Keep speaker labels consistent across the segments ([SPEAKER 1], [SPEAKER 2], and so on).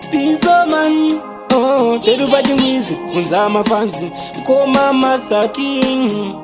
[SPEAKER 1] Pizza man, oh, Peru Bajimizi, Unzama Fancy, Koma Master King.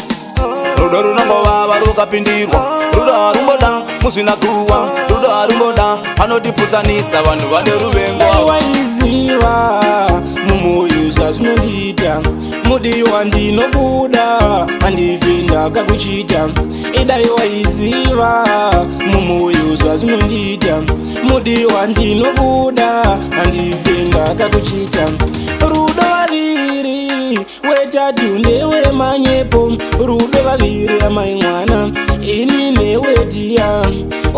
[SPEAKER 2] Ruda runamba baruka pindirwa Ruda rumboda musina kuwa Ruda rumboda anotiputsanisa vanhu vane ruvengwa
[SPEAKER 1] Waiziva mumuyuza zvinondita mudiwa ndinobuda handivhinda kakuchita idai waiziva mumuyuza zvinondita mudiwa ndinobuda handivhinda kakuchita rudo variri wetatu ndewemanyepo rudo vaviri amai mwana ini newetiya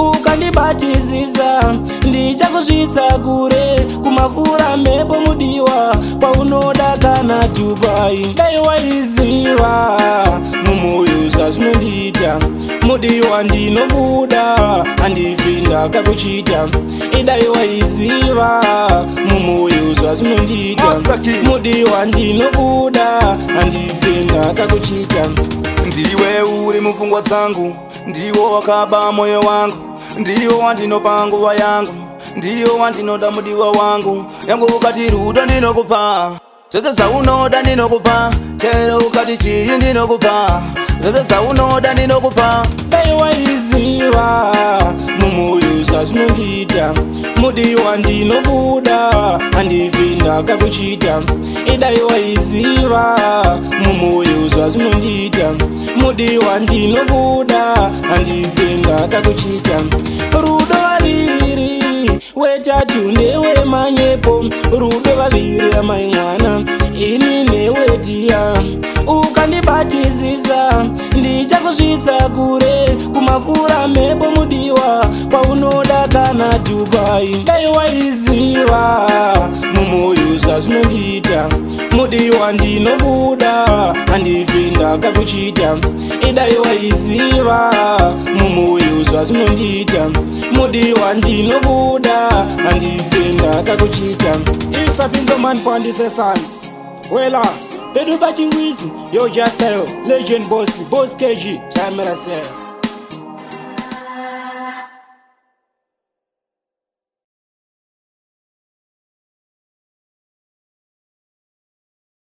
[SPEAKER 1] ukandibatizisa ndichakuzvitsa kure kumafura mhepo mudiwa kwaunoda kana Dubai dai waiziva mumuyuza zvinondita mudiwa ndinobuda handivhinda kakuchita idai waiziva mumuyuza zvinondita mudiwa ndinobuda handivhinda kakuchita
[SPEAKER 2] ndiwe uri mupfungwa dzangu ndiwo wakaba moyo wangu ndiwo wandinopa nguva yangu ndiwo wandinoda mudiwa wangu yangu ukati rudo ndinokupa zvese zvaunoda ndinokupa chero ukati chii ndinokupa zvese zvaunoda ndinokupa
[SPEAKER 1] dai waiziva mumuyuza zvinondita mudiwa ndinobuda handivhinda kakuchita idai waiziva mumuyuza zvinondita mudiwa ndinobuda handivhinda kakuchita rudo variri wetatu ndewemanyepo rudo vaviri amai mwana ini newetiya ukandibatizisa ndichakuzvitsa kure kumafura mhepo mudiwa kwaunoda kana Dubai dai waiziva mumuyuza zvinondita mudiwa ndinobuda handivhinda kakuchita idai waiziva mumuyuza zvinondita mudiwa ndinobuda handivhinda kakuchita isapinzo man pandisesana wela Peru Bajimizi, yo just tell legend boss KG, Shamira say.